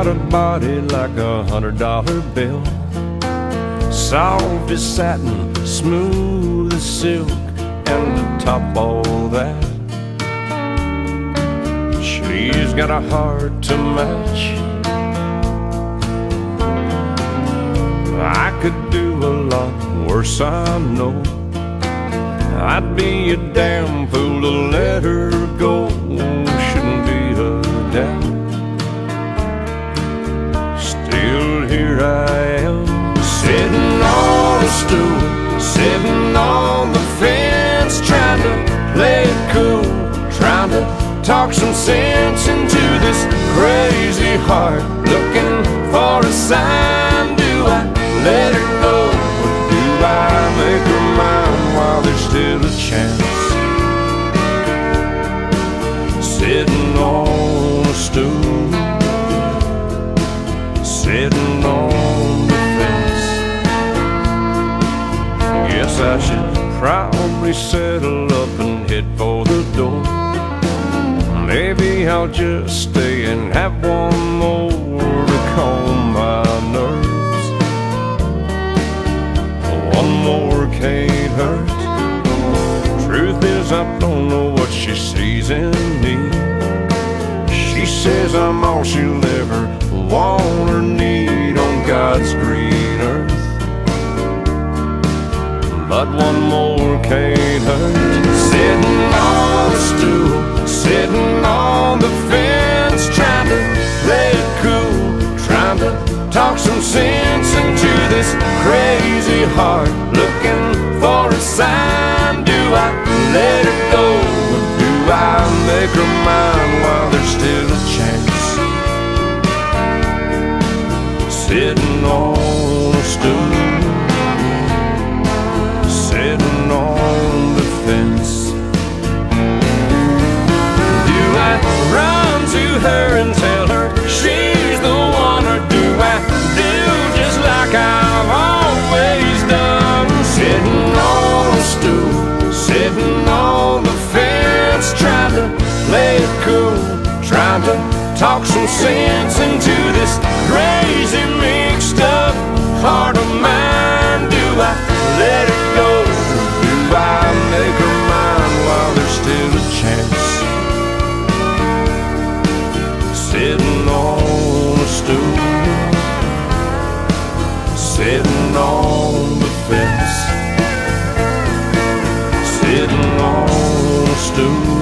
a body like $100 bill, soft as satin, smooth as silk, and to top all that, she's got a heart to match. I could do a lot worse, I know. I'd be a damn fool to let her go. Shouldn't be a doubt. Still here I am, sitting on a stool, sitting on the fence, trying to play it cool, trying to talk some sense into this crazy heart, looking for a sign. Do I let her go, or do I make her mine while there's still a chance? Sitting on a stool, sitting on the fence. Guess I should probably settle up and head for the door. Maybe I'll just stay and have one more to calm my nerves. One more can't hurt. Truth is, I don't know what she sees in me. She says I'm all she'll ever want or need on God's green earth. But one more can't hurt. Sitting on a stool, sitting on the fence, trying to play it cool, trying to talk some sense into this crazy heart, looking for a sign. Do I let her go, or do I make her mine while there's still a chance? Sitting on a stool, sitting on the fence. Do I run to her and tell her she's the one, or do I do just like I've always done? Sitting on a stool, sitting on the fence, trying to play it cool, trying to talk some sense into this crazy mixed up heart of mine. Do I let it go, or do I make her mine while there's still a chance? Sitting on a stool, sitting on the fence, sitting on a stool.